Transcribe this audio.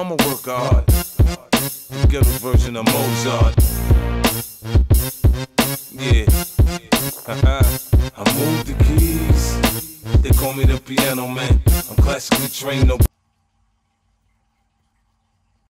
I'm a work hard. The ghetto version of Mozart. Yeah. I move the keys. They call me the piano man. I'm classically trained, no